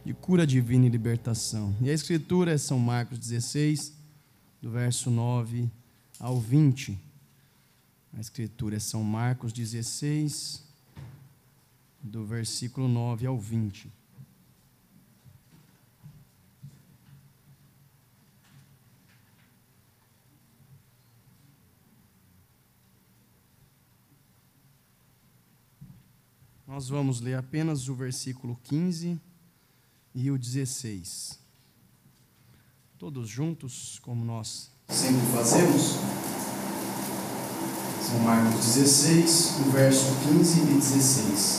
de cura divina e libertação. E a escritura é São Marcos 16, do verso 9 ao 20. A escritura é São Marcos 16, do versículo 9 ao 20. Nós vamos ler apenas o versículo 15 e o 16. Todos juntos, como nós sempre fazemos. São Marcos 16, o verso 15 e 16.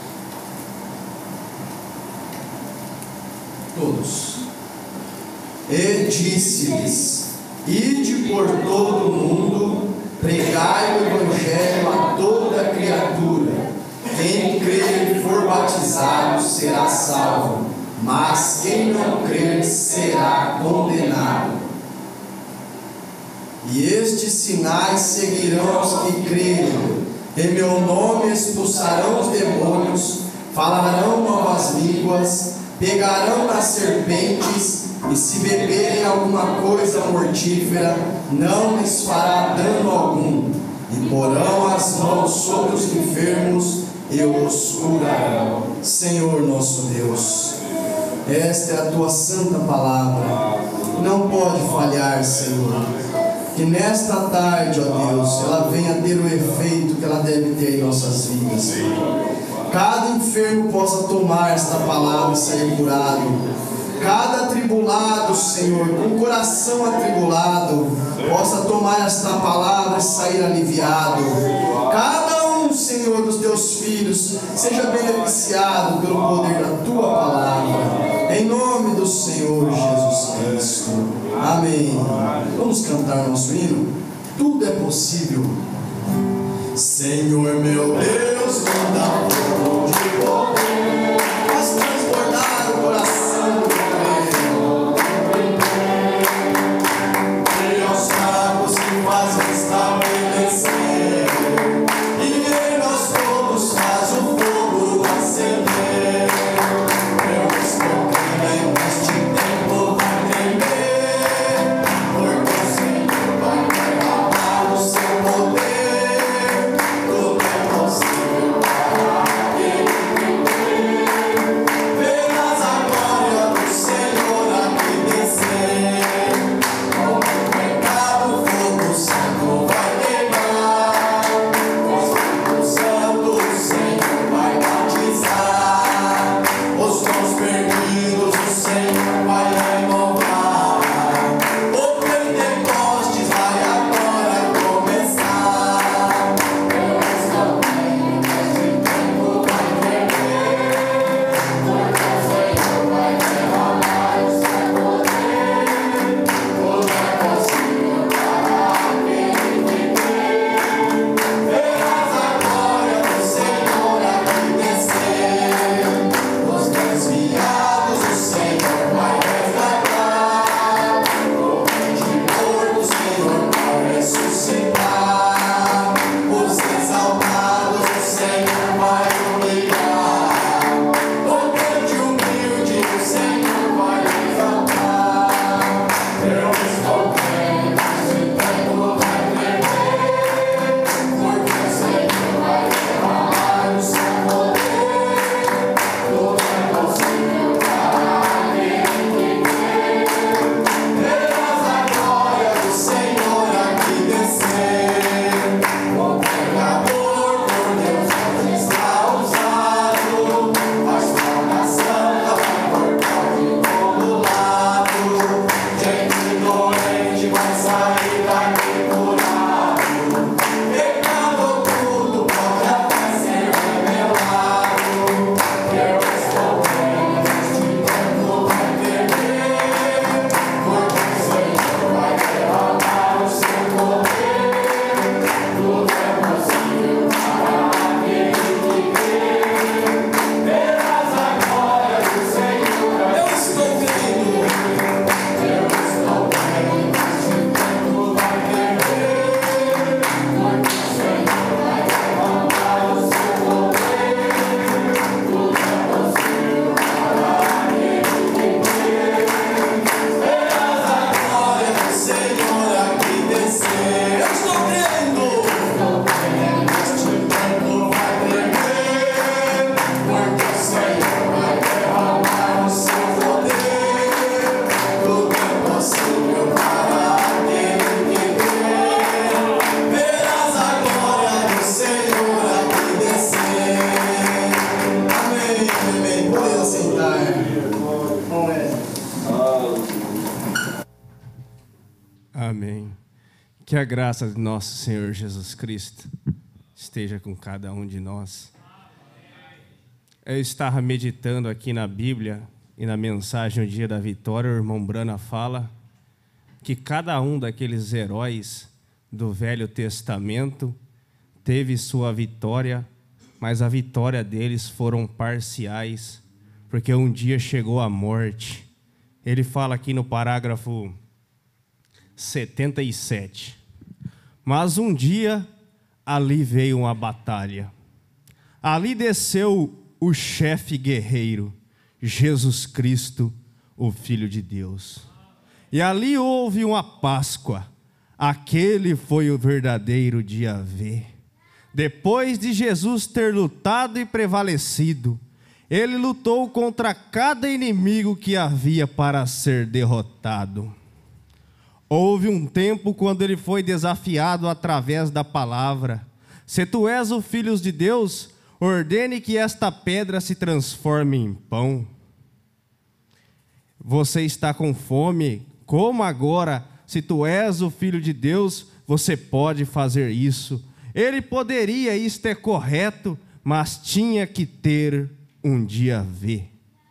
Todos. E disse-lhes: ide por todo o mundo, pregai o evangelho a toda criatura. Quem crer e for batizado será salvo, mas quem não crer será condenado. E estes sinais seguirão os que crerem. Em meu nome expulsarão os demônios, falarão novas línguas, pegarão nas serpentes, e se beberem alguma coisa mortífera, não lhes fará dano algum. E porão as mãos sobre os enfermos e os curarão. Senhor nosso Deus, esta é a tua santa palavra, não pode falhar, Senhor. Que nesta tarde, ó Deus, ela venha ter o efeito que ela deve ter em nossas vidas, Senhor. Cada enfermo possa tomar esta palavra e sair curado. Cada atribulado, Senhor, com o coração atribulado, possa tomar esta palavra e sair aliviado. Cada Senhor, dos teus filhos, seja beneficiado pelo poder da tua palavra, em nome do Senhor Jesus Cristo. Amém. Vamos cantar nosso hino? Tudo é possível. Senhor meu Deus, manda fogo de poder, faz transbordar o coração do crente, e aos fracos que fazem estabelecer. da era. Amém. Que a graça de nosso Senhor Jesus Cristo esteja com cada um de nós. Eu estava meditando aqui na Bíblia e na mensagem O Dia da Vitória, o irmão Brana fala que cada um daqueles heróis do Velho Testamento teve sua vitória, mas a vitória deles foram parciais, porque um dia chegou a morte. Ele fala aqui no parágrafo 77. Mas um dia ali veio uma batalha. Ali desceu o chefe guerreiro, Jesus Cristo, o Filho de Deus. E ali houve uma Páscoa. Aquele foi o verdadeiro dia V. Depois de Jesus ter lutado e prevalecido, ele lutou contra cada inimigo que havia para ser derrotado. Houve um tempo quando ele foi desafiado através da palavra: se tu és o Filho de Deus, ordene que esta pedra se transforme em pão. Você está com fome? Como agora, se tu és o Filho de Deus, você pode fazer isso. Ele poderia, isto é correto, mas tinha que ter um dia V.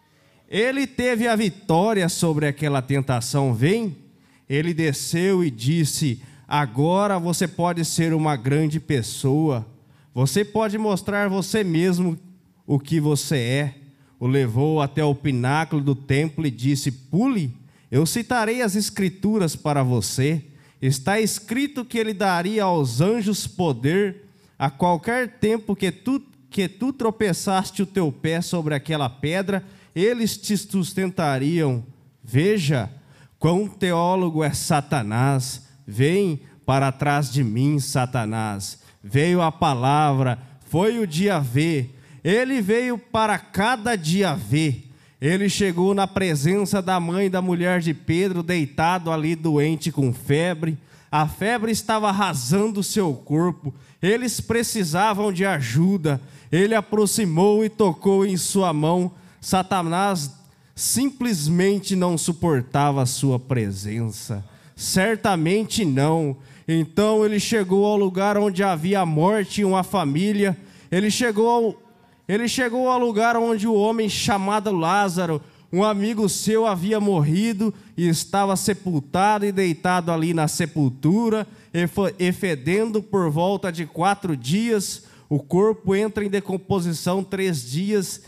Ele teve a vitória sobre aquela tentação. Vem. Ele desceu e disse: agora você pode ser uma grande pessoa. Você pode mostrar você mesmo o que você é. O levou até o pináculo do templo e disse: pule, eu citarei as escrituras para você. Está escrito que ele daria aos anjos poder a qualquer tempo que tu tropeçaste o teu pé sobre aquela pedra, eles te sustentariam. Veja quão teólogo é Satanás. Vem para trás de mim, Satanás. Veio a palavra, foi o dia V. Ele veio para cada dia V. Ele chegou na presença da mãe da mulher de Pedro, deitado ali doente com febre. A febre estava arrasando o seu corpo. Eles precisavam de ajuda. Ele aproximou e tocou em sua mão. Satanás simplesmente não suportava a sua presença. Certamente não. Então ele chegou ao lugar onde havia morte e uma família. Ele chegou ao lugar onde o homem chamado Lázaro, um amigo seu, havia morrido e estava sepultado e deitado ali na sepultura, e fedendo por volta de 4 dias. O corpo entra em decomposição 3 dias,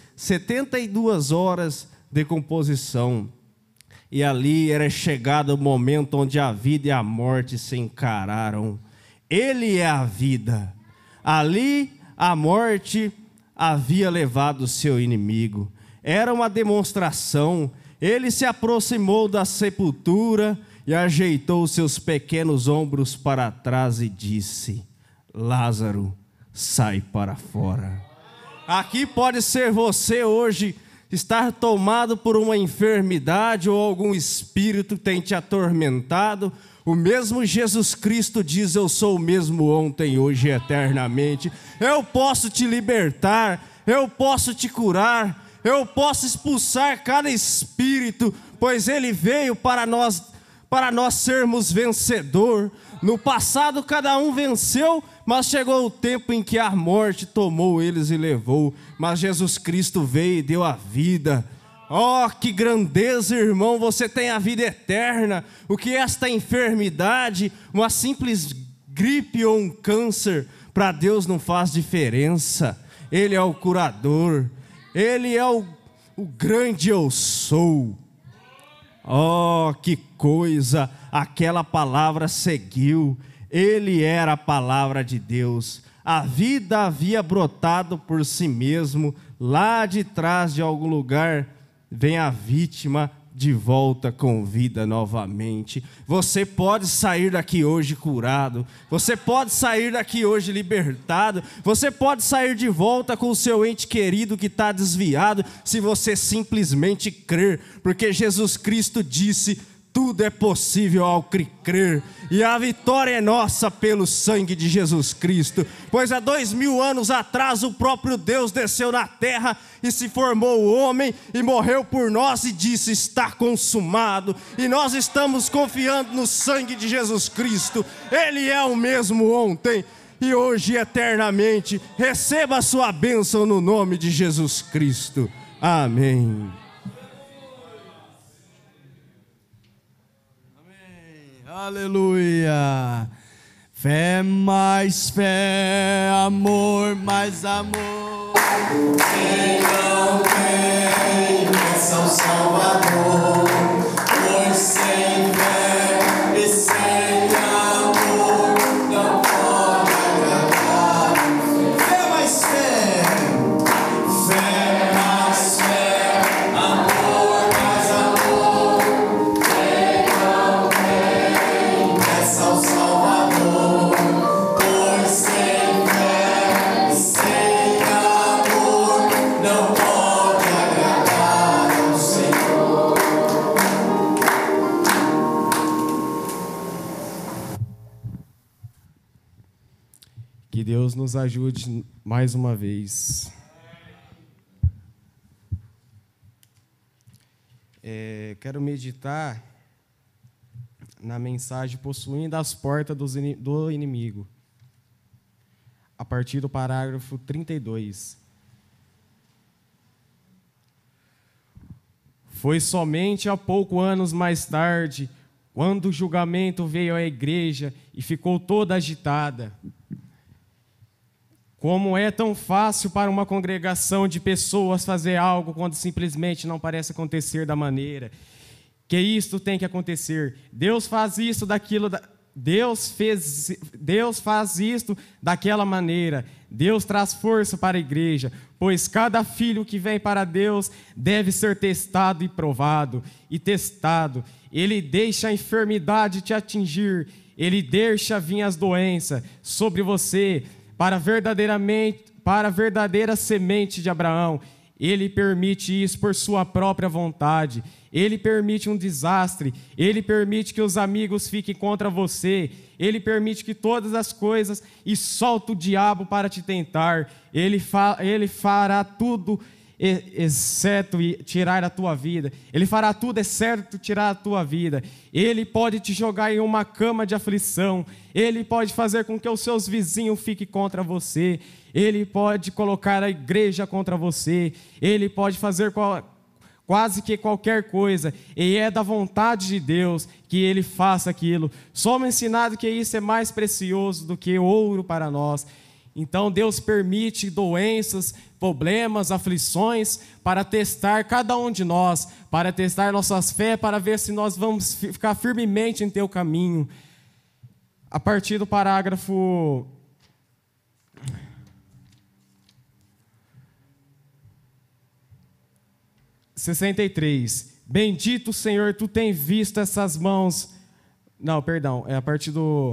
72 horas de decomposição. E ali era chegado o momento onde a vida e a morte se encararam. Ele é a vida. Ali a morte havia levado o seu inimigo. Era uma demonstração. Ele se aproximou da sepultura e ajeitou seus pequenos ombros para trás e disse: Lázaro, sai para fora. Aqui pode ser você hoje estar tomado por uma enfermidade ou algum espírito tem te atormentado. O mesmo Jesus Cristo diz: eu sou o mesmo ontem, hoje e eternamente. Eu posso te libertar, eu posso te curar, eu posso expulsar cada espírito, pois Ele veio para nós sermos vencedor. No passado cada um venceu, mas chegou o tempo em que a morte tomou eles e levou. Mas Jesus Cristo veio e deu a vida. Oh, que grandeza, irmão, você tem a vida eterna. O que esta enfermidade, uma simples gripe ou um câncer, para Deus não faz diferença. Ele é o curador, Ele é o grande eu sou. Oh, que coisa, aquela palavra seguiu. Ele era a palavra de Deus. A vida havia brotado por si mesmo. Lá de trás de algum lugar vem a vítima de volta com vida novamente. Você pode sair daqui hoje curado. Você pode sair daqui hoje libertado. Você pode sair de volta com o seu ente querido que está desviado, se você simplesmente crer. Porque Jesus Cristo disse: tudo é possível ao que crer, e a vitória é nossa pelo sangue de Jesus Cristo, pois há 2000 anos atrás o próprio Deus desceu na terra e se formou o homem e morreu por nós e disse: está consumado. E nós estamos confiando no sangue de Jesus Cristo. Ele é o mesmo ontem e hoje eternamente. Receba a sua bênção no nome de Jesus Cristo. Amém. Aleluia. Fé mais fé, amor mais amor. Quem não tem, peça ao Salvador, pois sem fé e sem amor não pode agradar. Fé mais fé, fé mais fé, amor mais amor. Quem não tem, peça ao Salvador, pois sem fé e sem amor não pode agradar ao Senhor. Que Deus nos ajude mais uma vez. Quero meditar na mensagem possuindo as portas do inimigo, a partir do parágrafo 32. Foi somente há poucos anos mais tarde, quando o julgamento veio à igreja e ficou toda agitada. Como é tão fácil para uma congregação de pessoas fazer algo quando simplesmente não parece acontecer da maneira que isto tem que acontecer. Deus faz isso Deus faz isto daquela maneira. Deus traz força para a igreja, pois cada filho que vem para Deus deve ser testado e provado e testado. Ele deixa a enfermidade te atingir, ele deixa vir as doenças sobre você, para a verdadeira semente de Abraão. Ele permite isso por sua própria vontade. Ele permite um desastre. Ele permite que os amigos fiquem contra você. Ele permite que todas as coisas e solta o diabo para te tentar. Ele fará tudo exceto tirar a tua vida. Ele fará tudo exceto tirar a tua vida. Ele pode te jogar em uma cama de aflição. Ele pode fazer com que os seus vizinhos fiquem contra você. Ele pode colocar a igreja contra você. Ele pode fazer quase que qualquer coisa. E é da vontade de Deus que Ele faça aquilo. Somos ensinados que isso é mais precioso do que ouro para nós. Então Deus permite doenças, problemas, aflições para testar cada um de nós, para testar nossas fé, para ver se nós vamos ficar firmemente em teu caminho. A partir do parágrafo 63. Bendito Senhor, tu tens visto essas mãos. Não, perdão, é a partir do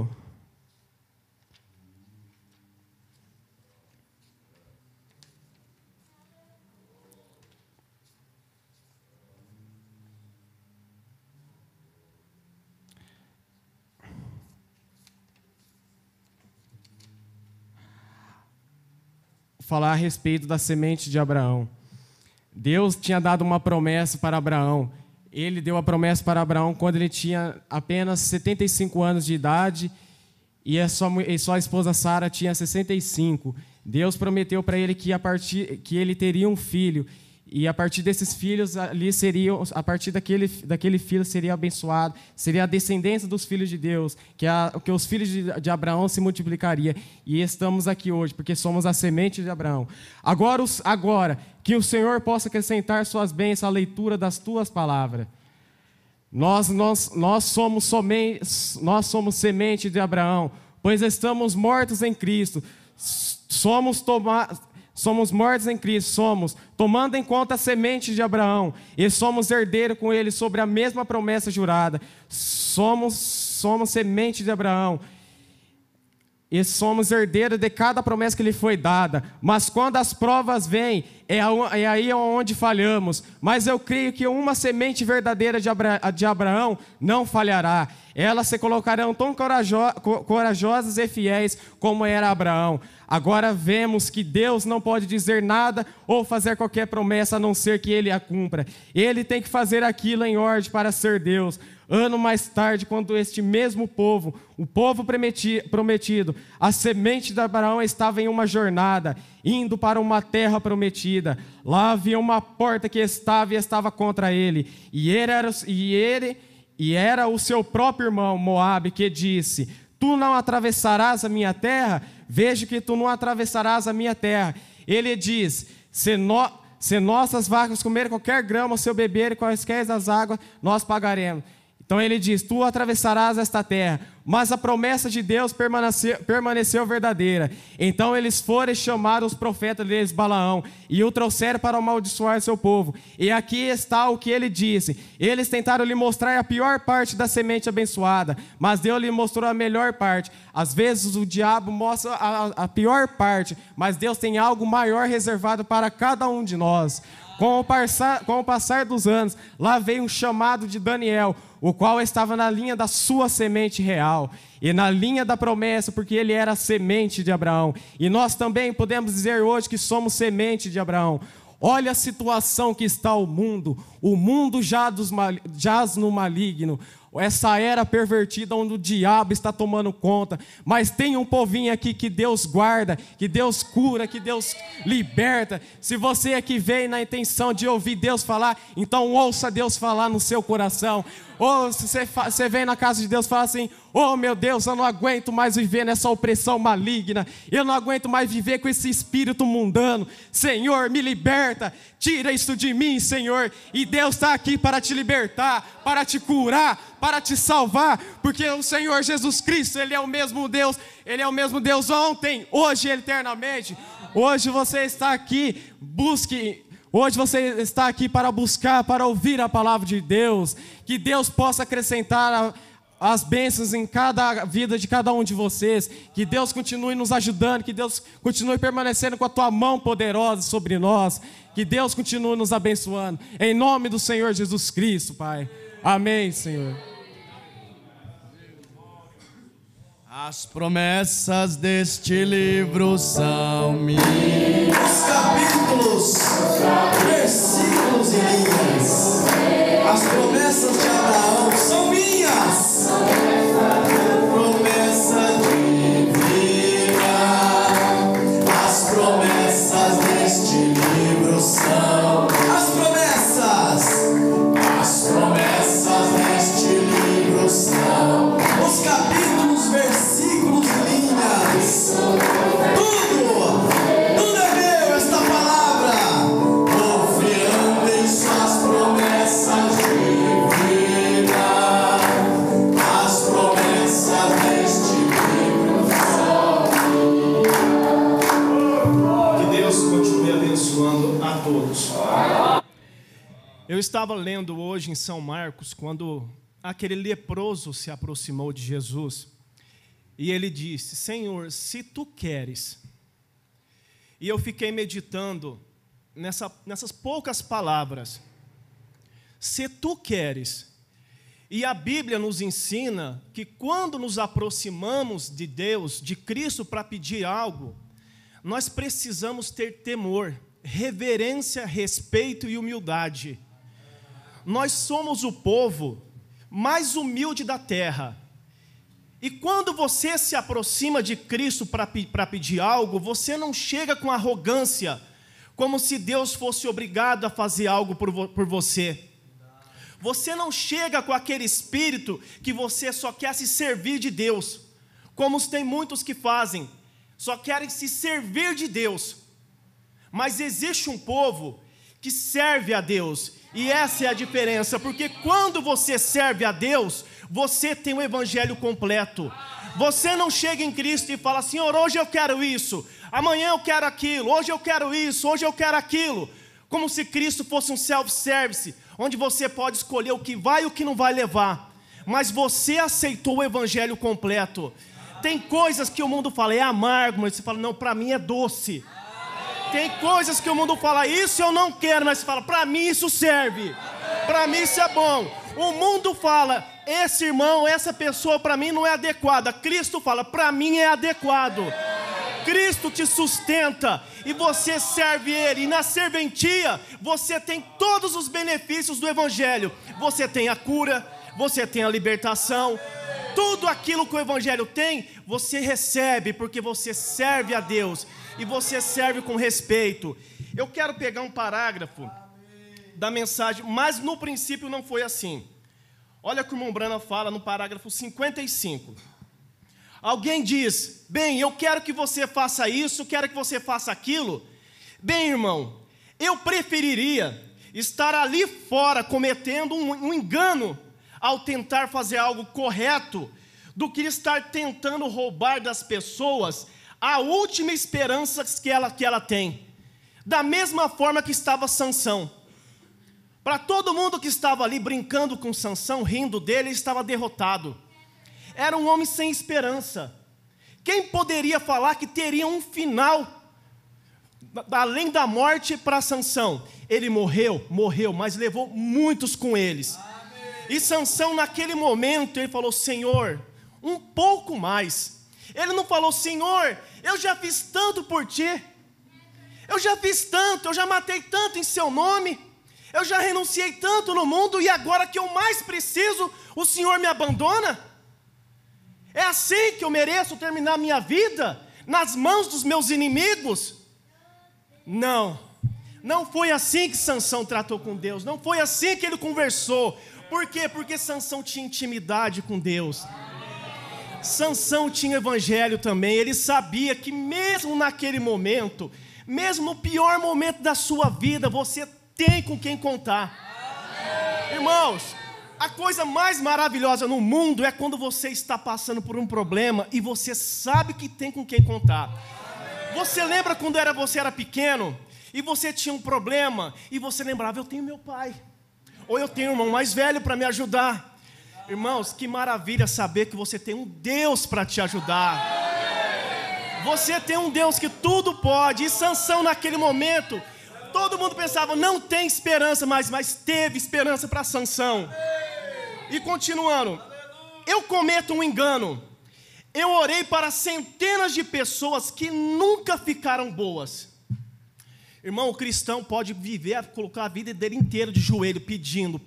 falar a respeito da semente de Abraão. Deus tinha dado uma promessa para Abraão. Ele deu a promessa para Abraão quando ele tinha apenas 75 anos de idade e a sua esposa Sara tinha 65. Deus prometeu para ele que ele teria um filho. E a partir desses filhos, a partir daquele filho seria abençoado, seria a descendência dos filhos de Deus, que os filhos de Abraão se multiplicariam. E estamos aqui hoje, porque somos a semente de Abraão. Agora, que o Senhor possa acrescentar suas bênçãos à leitura das tuas palavras. Nós somos semente de Abraão, pois estamos mortos em Cristo. Somos mortos em Cristo, tomando em conta a semente de Abraão, e somos herdeiros com ele sobre a mesma promessa jurada. Somos semente de Abraão. e somos herdeiros de cada promessa que lhe foi dada. Mas quando as provas vêm, é aí onde falhamos. Mas eu creio que uma semente verdadeira de Abraão não falhará. Elas se colocarão tão corajosas e fiéis como era Abraão. Agora vemos que Deus não pode dizer nada ou fazer qualquer promessa a não ser que Ele a cumpra. Ele tem que fazer aquilo em ordem para ser Deus. Ano mais tarde, quando este mesmo povo, o povo prometido, a semente de Abraão estava em uma jornada, indo para uma terra prometida. Lá havia uma porta que estava contra ele, e era o seu próprio irmão Moabe, que disse: tu não atravessarás a minha terra? Vejo que tu não atravessarás a minha terra. Ele diz: se nossas vacas comerem qualquer grama, se eu beber quaisquer das águas, nós pagaremos. Então ele diz: tu atravessarás esta terra. Mas a promessa de Deus permaneceu verdadeira. Então eles foram chamar os profetas deles, Balaão, e o trouxeram para amaldiçoar seu povo. E aqui está o que ele disse. Eles tentaram lhe mostrar a pior parte da semente abençoada, mas Deus lhe mostrou a melhor parte. Às vezes o diabo mostra a pior parte, mas Deus tem algo maior reservado para cada um de nós. Com o passar dos anos, lá veio um chamado de Daniel, o qual estava na linha da sua semente real e na linha da promessa, porque ele era a semente de Abraão. E nós também podemos dizer hoje que somos semente de Abraão. Olha a situação que está o mundo jaz no maligno, essa era pervertida onde o diabo está tomando conta, mas tem um povinho aqui que Deus guarda, que Deus cura, que Deus liberta. Se você aqui veio na intenção de ouvir Deus falar, então ouça Deus falar no seu coração. Ou se você vem na casa de Deus e fala assim: oh meu Deus, eu não aguento mais viver nessa opressão maligna, eu não aguento mais viver com esse espírito mundano, Senhor, me liberta, tira isso de mim, Senhor. E Deus está aqui para te libertar, para te curar, para te salvar, porque o Senhor Jesus Cristo, Ele é o mesmo Deus, Ele é o mesmo Deus ontem, hoje e eternamente. Hoje você está aqui, hoje você está aqui para buscar, para ouvir a palavra de Deus, que Deus possa acrescentar as bênçãos em cada vida de cada um de vocês, que Deus continue nos ajudando, que Deus continue permanecendo com a tua mão poderosa sobre nós, que Deus continue nos abençoando, em nome do Senhor Jesus Cristo, Pai. Amém, Senhor. As promessas deste livro são minhas. Os capítulos, versículos e linhas. As promessas de Abraão são minhas. Promessa divina. As promessas deste livro são as promessas. As promessas deste livro são os capítulos, versículos e linhas. Tudo é meu, esta palavra. Confiando em suas promessas divinas. As promessas deste livro são. Que Deus continue abençoando a todos. Eu estava lendo hoje em São Marcos, quando aquele leproso se aproximou de Jesus, e ele disse: Senhor, se tu queres. E eu fiquei meditando nessas poucas palavras. Se tu queres. E a Bíblia nos ensina que quando nos aproximamos de Deus, de Cristo, para pedir algo, nós precisamos ter temor, reverência, respeito e humildade. Nós somos o povo mais humilde da terra. E quando você se aproxima de Cristo para pedir algo, você não chega com arrogância, como se Deus fosse obrigado a fazer algo por você. Você não chega com aquele espírito que você só quer se servir de Deus, como tem muitos que fazem, só querem se servir de Deus. Mas existe um povo que serve a Deus, e essa é a diferença, porque quando você serve a Deus, você tem o evangelho completo. Você não chega em Cristo e fala: Senhor, hoje eu quero isso, amanhã eu quero aquilo, hoje eu quero isso, hoje eu quero aquilo, como se Cristo fosse um self-service, onde você pode escolher o que vai e o que não vai levar. Mas você aceitou o evangelho completo. Tem coisas que o mundo fala, é amargo, mas você fala, não, para mim é doce. Tem coisas que o mundo fala, isso eu não quero, mas você fala, para mim isso serve. Para mim isso é bom. O mundo fala, esse irmão, essa pessoa para mim não é adequada. Cristo fala, para mim é adequado. Cristo te sustenta e você serve Ele. E na serventia você tem todos os benefícios do Evangelho. Você tem a cura, você tem a libertação. Tudo aquilo que o Evangelho tem, você recebe porque você serve a Deus. E você serve com respeito. Eu quero pegar um parágrafo da mensagem, mas no princípio não foi assim. Olha o que o irmão Branham fala no parágrafo 55. Alguém diz, bem, eu quero que você faça isso, quero que você faça aquilo. Bem, irmão, eu preferiria estar ali fora cometendo um engano ao tentar fazer algo correto, do que estar tentando roubar das pessoas a última esperança que ela tem. Da mesma forma que estava Sansão. Para todo mundo que estava ali brincando com Sansão, rindo dele, ele estava derrotado. Era um homem sem esperança. Quem poderia falar que teria um final além da morte para Sansão? Ele morreu, mas levou muitos com eles. E Sansão naquele momento, ele falou, Senhor, um pouco mais. Ele não falou, Senhor, eu já fiz tanto por ti. Eu já fiz tanto, eu já matei tanto em seu nome. Eu já renunciei tanto no mundo e agora que eu mais preciso, o Senhor me abandona? É assim que eu mereço terminar a minha vida? Nas mãos dos meus inimigos? Não, não foi assim que Sansão tratou com Deus. Não foi assim que ele conversou. Por quê? Porque Sansão tinha intimidade com Deus. Sansão tinha evangelho também. Ele sabia que mesmo naquele momento, mesmo no pior momento da sua vida, você tem com quem contar. Irmãos, a coisa mais maravilhosa no mundo é quando você está passando por um problema e você sabe que tem com quem contar. Você lembra quando você era pequeno e você tinha um problema e você lembrava, eu tenho meu pai, ou eu tenho um irmão mais velho para me ajudar. Irmãos, que maravilha saber que você tem um Deus para te ajudar. Você tem um Deus que tudo pode. E Sansão naquele momento, todo mundo pensava, não tem esperança, mas teve esperança para Sansão. E continuando, eu cometo um engano. Eu orei para centenas de pessoas que nunca ficaram boas. Irmão, o cristão pode viver, colocar a vida dele inteira de joelho, pedindo.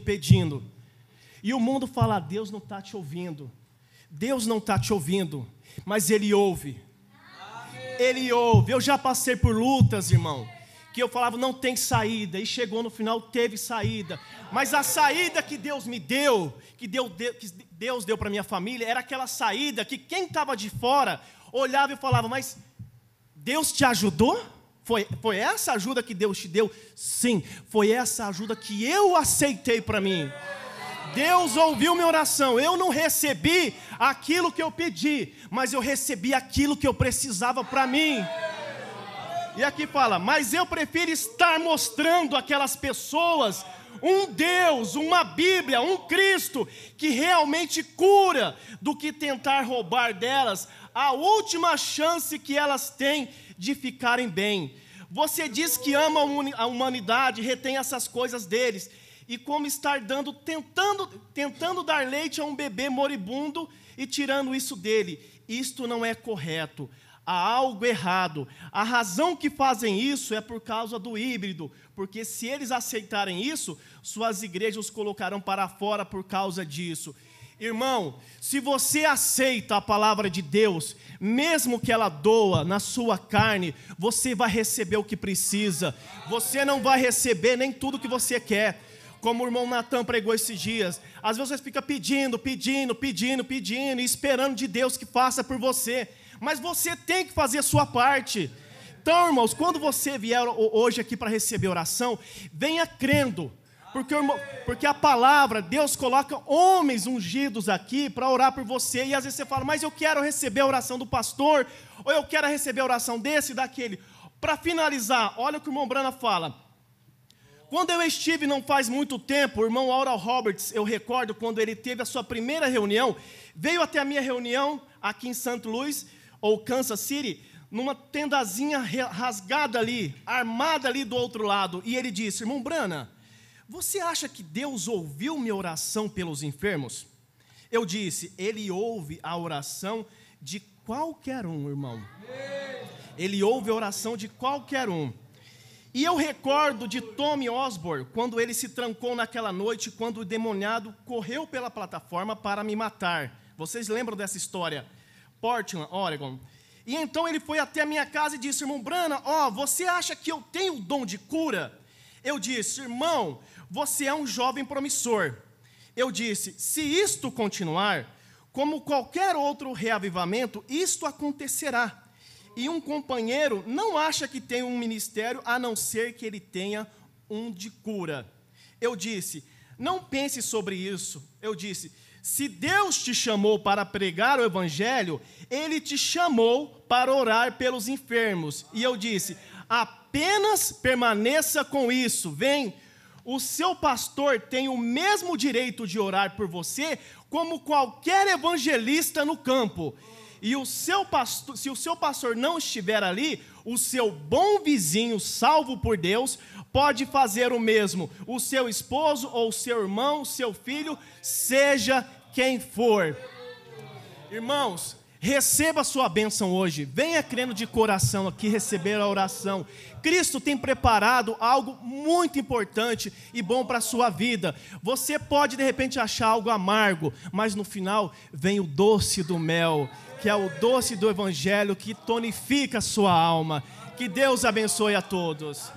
E o mundo fala, Deus não está te ouvindo. Deus não está te ouvindo, mas Ele ouve. Ele ouve. Eu já passei por lutas, irmão, que eu falava, não tem saída. E chegou no final, teve saída. Mas a saída que Deus me deu, que Deus deu para minha família, era aquela saída que quem estava de fora olhava e falava, mas Deus te ajudou? Foi essa ajuda que Deus te deu? Sim, foi essa ajuda que eu aceitei para mim. Deus ouviu minha oração. Eu não recebi aquilo que eu pedi, mas eu recebi aquilo que eu precisava para mim. E aqui fala, mas eu prefiro estar mostrando àquelas pessoas um Deus, uma Bíblia, um Cristo que realmente cura, do que tentar roubar delas a última chance que elas têm de ficarem bem. Você diz que ama a humanidade, retém essas coisas deles, e como estar tentando dar leite a um bebê moribundo e tirando isso dele. Isto não é correto. Há algo errado. A razão que fazem isso é por causa do híbrido, porque se eles aceitarem isso, suas igrejas os colocarão para fora por causa disso. Irmão, se você aceita a palavra de Deus, mesmo que ela doa na sua carne, você vai receber o que precisa. Você não vai receber nem tudo que você quer. Como o irmão Natan pregou esses dias, às vezes você fica pedindo, e esperando de Deus que faça por você. Mas você tem que fazer a sua parte. Então, irmãos, quando você vier hoje aqui para receber oração, venha crendo. Porque a palavra, Deus coloca homens ungidos aqui para orar por você. E às vezes você fala, mas eu quero receber a oração do pastor, ou eu quero receber a oração desse e daquele. Para finalizar, olha o que o irmão Branham fala. Quando eu estive, não faz muito tempo, o irmão Oral Roberts, eu recordo quando ele teve a sua primeira reunião, veio até a minha reunião aqui em St. Louis, ou Kansas City, numa tendazinha rasgada ali, armada ali do outro lado, e ele disse: irmão Brana, você acha que Deus ouviu minha oração pelos enfermos? Eu disse: ele ouve a oração de qualquer um, irmão. Ele ouve a oração de qualquer um. E eu recordo de Tommy Osborne, quando ele se trancou naquela noite, quando o demoniado correu pela plataforma para me matar. Vocês lembram dessa história? Portland, Oregon. E então ele foi até a minha casa e disse: irmão Brana, você acha que eu tenho o dom de cura? Eu disse: irmão, você é um jovem promissor. Eu disse: se isto continuar, como qualquer outro reavivamento, isto acontecerá. E um companheiro não acha que tem um ministério, a não ser que ele tenha um de cura. Eu disse: não pense sobre isso. Eu disse: se Deus te chamou para pregar o evangelho, Ele te chamou para orar pelos enfermos. E eu disse: apenas permaneça com isso. Vem, o seu pastor tem o mesmo direito de orar por você como qualquer evangelista no campo. E o seu pastor, se o seu pastor não estiver ali, o seu bom vizinho, salvo por Deus, pode fazer o mesmo. O seu esposo ou seu irmão, seu filho, seja quem for. Irmãos, receba a sua bênção hoje. Venha crendo de coração aqui receber a oração. Cristo tem preparado algo muito importante e bom para a sua vida. Você pode de repente achar algo amargo, mas no final vem o doce do mel, que é o doce do evangelho que tonifica a sua alma. Que Deus abençoe a todos.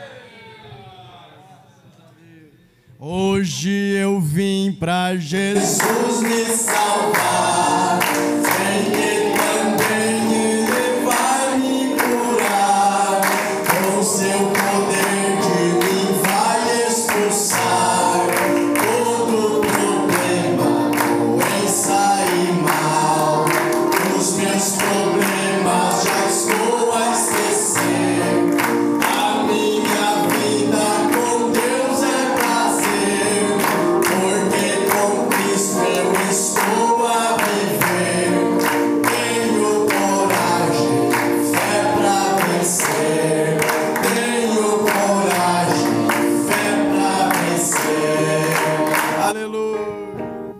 Hoje eu vim pra Jesus me salvar, sem Ele também Ele vai me curar, com seu poder de mim vai expulsar todo problema, doença e mal. Os meus problemas já estou a esquecer. A minha vida com Deus é prazer, porque com Cristo eu estou a viver. Tenho coragem, fé pra vencer. Tenho coragem, fé pra vencer. Aleluia.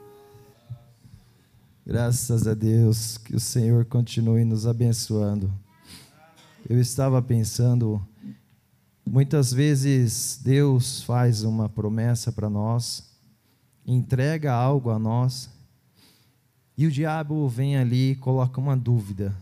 Graças a Deus, que o Senhor continue nos abençoando. Eu estava pensando, muitas vezes Deus faz uma promessa para nós, entrega algo a nós, e o diabo vem ali e coloca uma dúvida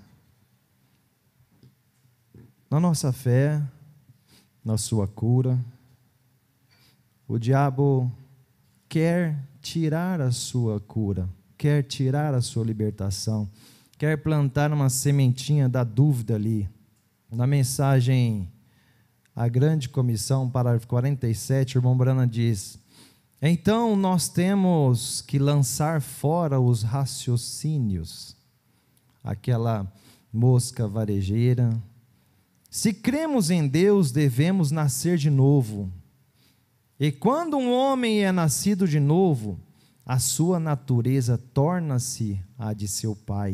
na nossa fé, na sua cura. O diabo quer tirar a sua cura, quer tirar a sua libertação, quer plantar uma sementinha da dúvida ali. Na mensagem A Grande Comissão, parágrafo 47, o irmão Brana diz: então nós temos que lançar fora os raciocínios, aquela mosca varejeira. Se cremos em Deus, devemos nascer de novo. E quando um homem é nascido de novo, a sua natureza torna-se a de seu pai.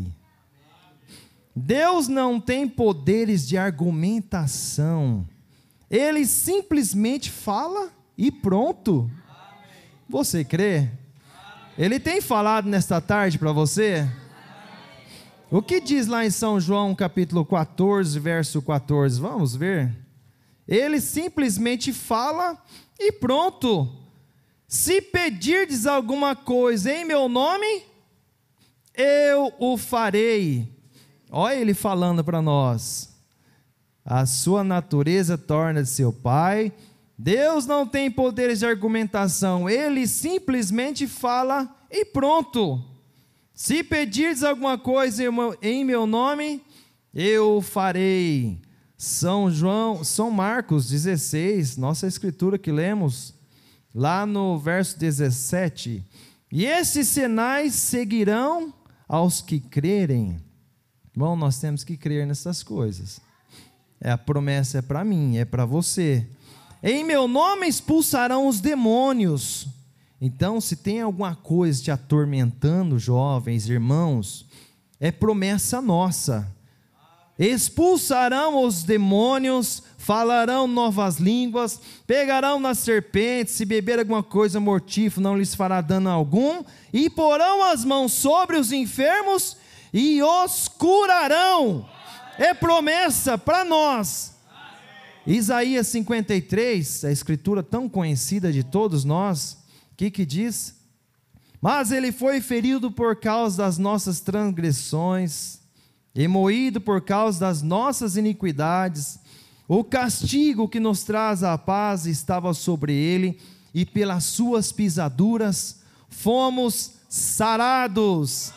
Deus não tem poderes de argumentação. Ele simplesmente fala e pronto. Você crê? Ele tem falado nesta tarde para você? O que diz lá em São João capítulo 14, verso 14? Vamos ver. Ele simplesmente fala e pronto. Se pedirdes alguma coisa em meu nome, eu o farei. Olha ele falando para nós. A sua natureza torna de seu pai. Deus não tem poderes de argumentação. Ele simplesmente fala e pronto. Se pedirdes alguma coisa em meu nome, eu o farei. São Marcos 16, nossa escritura que lemos, lá no verso 17. E esses sinais seguirão aos que crerem. Bom, nós temos que crer nessas coisas. A promessa é para mim, é para você. em meu nome expulsarão os demônios. Então, se tem alguma coisa te atormentando, jovens, irmãos, é promessa nossa. Expulsarão os demônios, falarão novas línguas, pegarão nas serpentes, se beber alguma coisa mortífera não lhes fará dano algum, e porão as mãos sobre os enfermos e os curarão. É promessa para nós. Isaías 53, a escritura tão conhecida de todos nós, o que diz? Mas ele foi ferido por causa das nossas transgressões, e moído por causa das nossas iniquidades. O castigo que nos traz a paz estava sobre ele, e pelas suas pisaduras fomos sarados.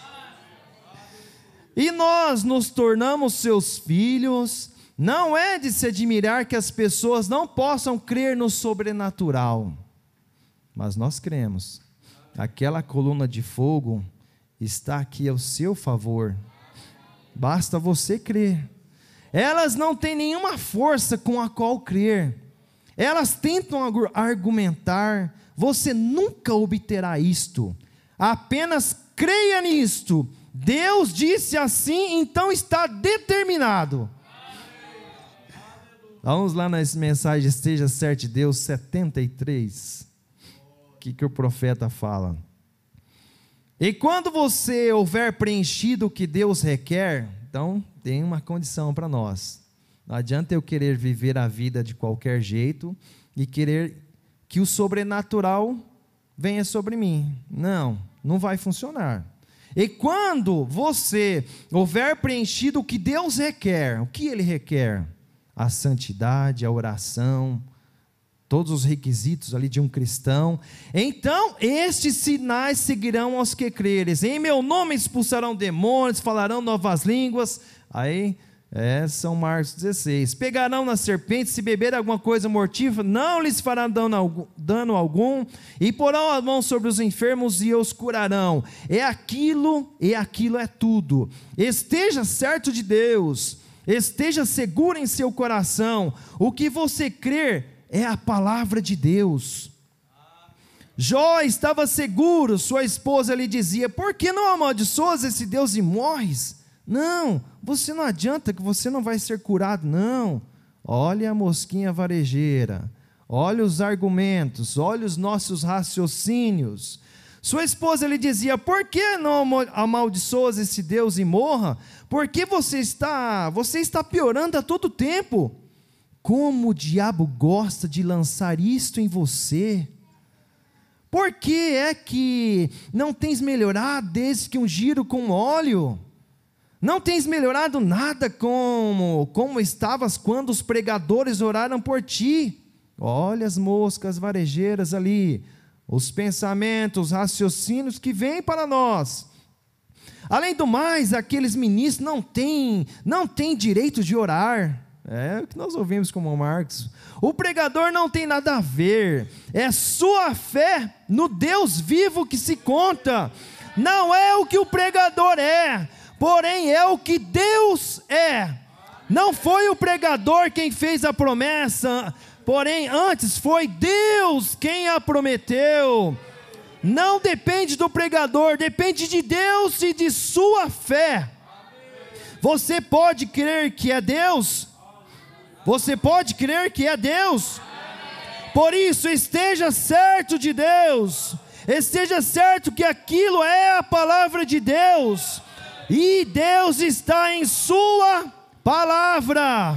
E nós nos tornamos seus filhos. Não é de se admirar que as pessoas não possam crer no sobrenatural, mas nós cremos. Aquela coluna de fogo está aqui ao seu favor, basta você crer. Elas não têm nenhuma força com a qual crer, elas tentam argumentar, você nunca obterá isto, apenas creia nisto. Deus disse assim, então está determinado. Vamos lá nas mensagens Esteja Certo de Deus 73. O que o profeta fala? E quando você houver preenchido o que Deus requer, então tem uma condição para nós. Não adianta eu querer viver a vida de qualquer jeito e querer que o sobrenatural venha sobre mim. Não vai funcionar. E quando você houver preenchido o que Deus requer, o que Ele requer? A santidade, a oração, todos os requisitos ali de um cristão. Então estes sinais seguirão aos que creres. Em meu nome expulsarão demônios, falarão novas línguas. Aí, São Marcos 16. Pegarão nas serpentes, se beber alguma coisa mortífera, não lhes fará dano algum, e porão a mão sobre os enfermos e os curarão. Aquilo é tudo. Esteja certo de Deus, esteja seguro em seu coração. O que você crer é a palavra de Deus. Jó estava seguro, sua esposa lhe dizia: por que não amaldiçoas esse Deus e morres? Não, você não adianta, que você não vai ser curado, não. Olha a mosquinha varejeira, olha os argumentos, olha os nossos raciocínios. Sua esposa lhe dizia: por que não amaldiçoas esse Deus e morra? Porque você está piorando a todo tempo. Como o diabo gosta de lançar isto em você? Por que é que não tens melhorado desde que ungiram com óleo? Não tens melhorado nada como estavas quando os pregadores oraram por ti. Olha as moscas varejeiras ali, os pensamentos, os raciocínios que vêm para nós. Além do mais, aqueles ministros não têm direito de orar. É o que nós ouvimos como Marcos. O pregador não tem nada a ver. É sua fé no Deus vivo que se conta. Não é o que o pregador é, porém é o que Deus é. Não foi o pregador quem fez a promessa, porém antes foi Deus quem a prometeu. Não depende do pregador, depende de Deus e de sua fé. Você pode crer que é Deus? Você pode crer que é Deus? Por isso, esteja certo de Deus, esteja certo que aquilo é a palavra de Deus, e Deus está em sua palavra.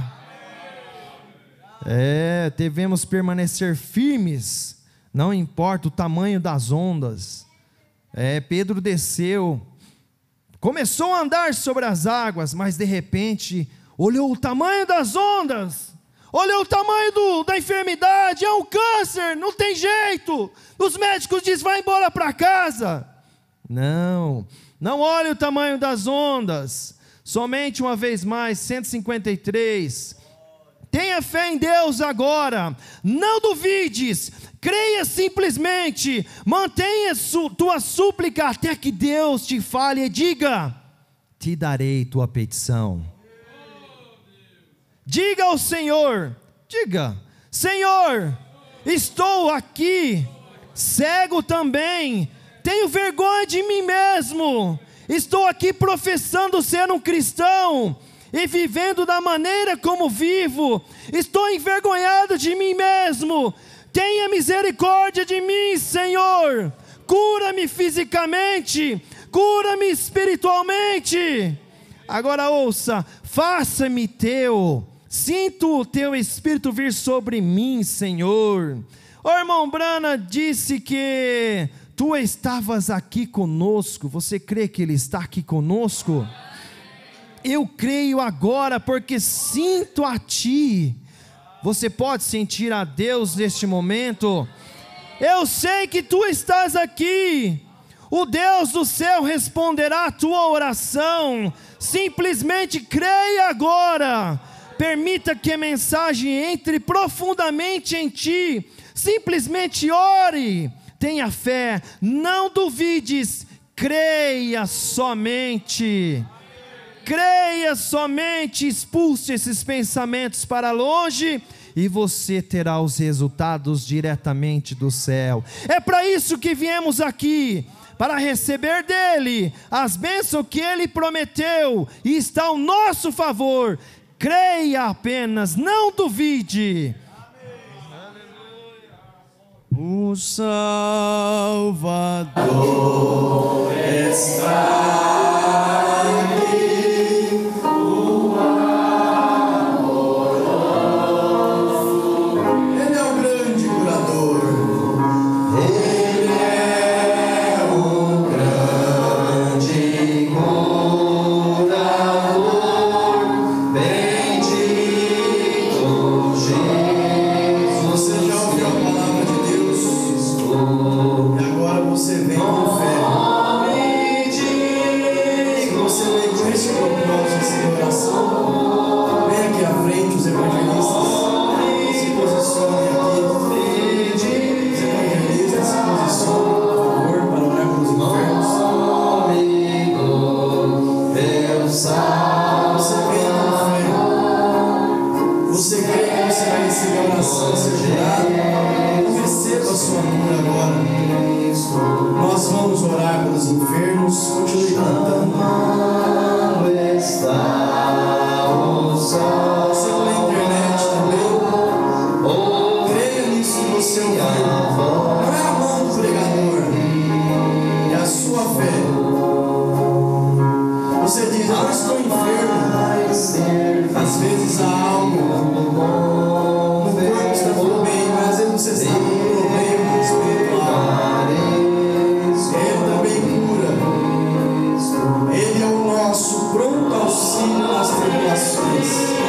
Devemos permanecer firmes, não importa o tamanho das ondas. Pedro desceu, começou a andar sobre as águas, mas de repente olhou o tamanho das ondas, olhou o tamanho da enfermidade, é um câncer, não tem jeito. Os médicos dizem: vai embora para casa. Não olhe o tamanho das ondas. Somente uma vez mais, 153. Tenha fé em Deus agora, não duvides, creia simplesmente, mantenha tua súplica até que Deus te fale e diga: te darei tua petição. Diga ao Senhor, Senhor, estou aqui, cego também, tenho vergonha de mim mesmo, estou aqui professando ser um cristão e vivendo da maneira como vivo, estou envergonhado de mim mesmo, tenha misericórdia de mim, Senhor, cura-me fisicamente, cura-me espiritualmente. Agora ouça, faça-me teu, sinto o teu Espírito vir sobre mim, Senhor. O irmão Brana disse que tu estavas aqui conosco, você crê que Ele está aqui conosco? Eu creio agora, porque sinto a Ti. Você pode sentir a Deus neste momento? Eu sei que Tu estás aqui. O Deus do céu responderá a tua oração. Simplesmente creia agora. Permita que a mensagem entre profundamente em ti. Simplesmente ore. Tenha fé, não duvides, creia somente. Creia somente, expulse esses pensamentos para longe e você terá os resultados diretamente do céu. É para isso que viemos aqui, para receber dele as bênçãos que ele prometeu e está ao nosso favor. Creia apenas, não duvide. O Salvador está aqui, o amoroso. Ele é o grande curador. Ele é o grande curador, bendito Jesus. Você já ouviu a palavra de Deus? E agora você vem com fé. Se você vem com esse propósito de oração, vem aqui à frente, os evangelistas se posicionem aqui. Os evangelistas se posicionem, por favor, para orar pelos enfermos. Você vem com fé. Você crê que você vai receber a oração, ser curado? Receba a sua cura agora. Nós vamos orar pelos enfermos. Continue cantando. Você pela internet também. Creia nisso que você ouviu. Não é a mão do pregador, é a sua fé. Você diz, eu estou enfermo. Às vezes há algo no corpo está tudo bem, mas às vezes você está com um problema espiritual. Ele também cura. Ele é o nosso pronto auxílio nas tribulações.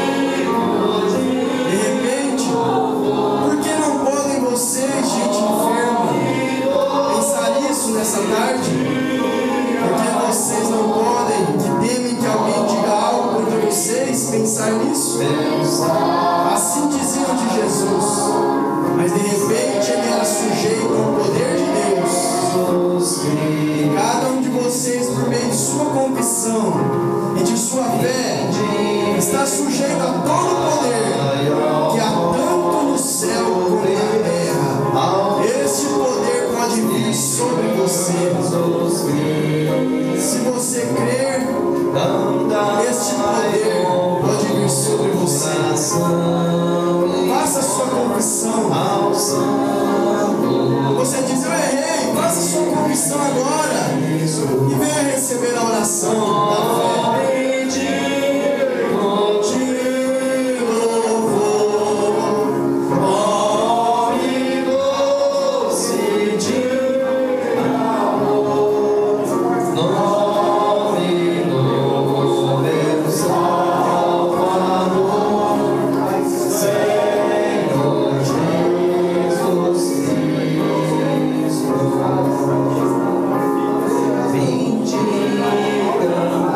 De repente, por que não podem vocês, gente enferma, pensar nisso nessa tarde? Porque vocês não podem, que temem que alguém diga algo contra vocês, pensar nisso? Assim diziam de Jesus, mas de repente ele era sujeito ao poder de Deus. E cada um de vocês, por meio de sua confissão e de sua fé, está sujeito a todo o poder que há tanto no céu como na terra. Este poder pode vir sobre você. Se você crer, este poder pode vir sobre você. Faça sua confissão. Você diz, eu errei. Faça sua confissão agora e venha receber a oração da fé. Bendiga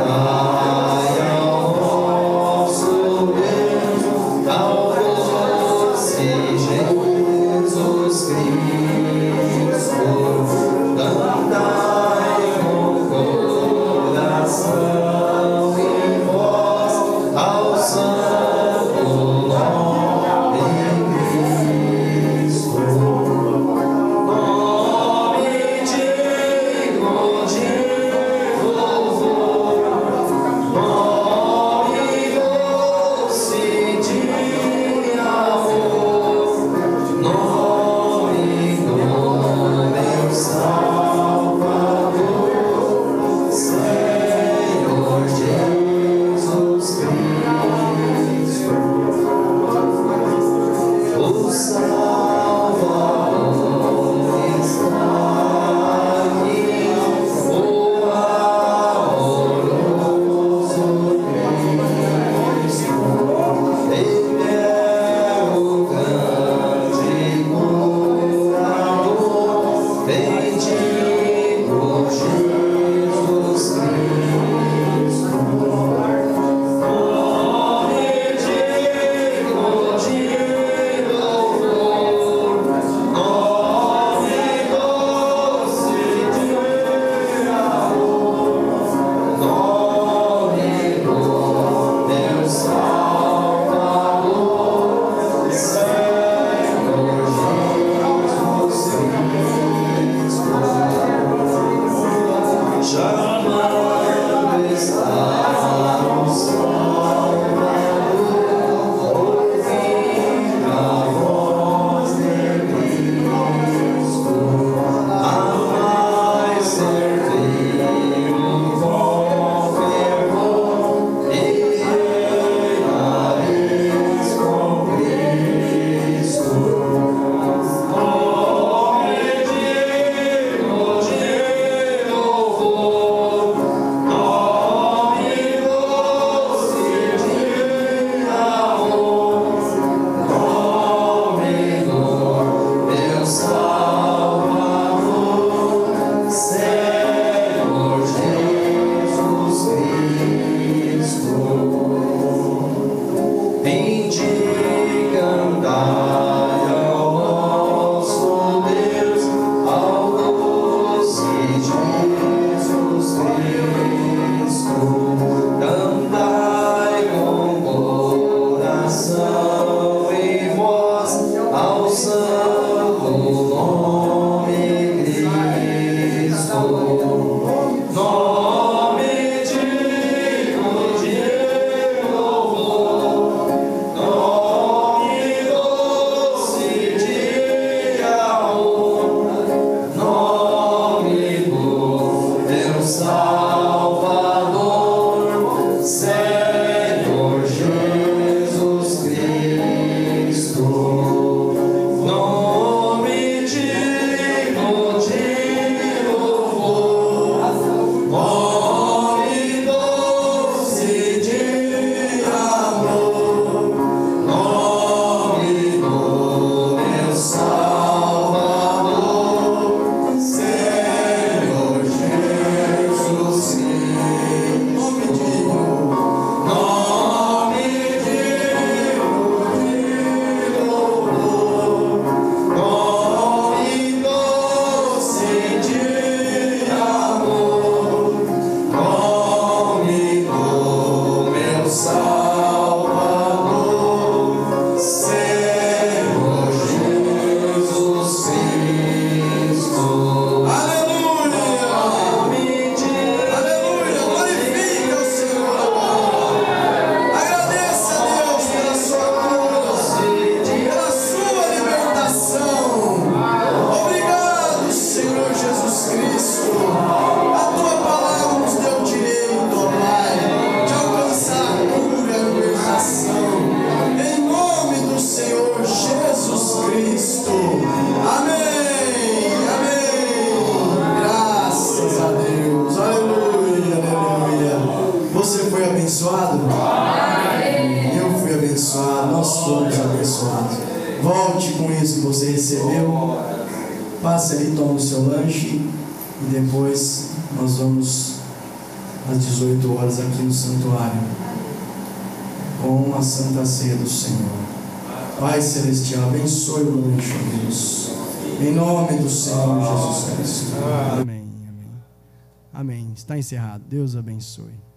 recebeu, passe ali, tome o seu lanche e depois nós vamos às 18 horas aqui no santuário com a Santa Ceia do Senhor. Pai Celestial, abençoe o lanche, ó Deus, em nome do Senhor Jesus Cristo. Amém. Amém. Está encerrado. Deus abençoe.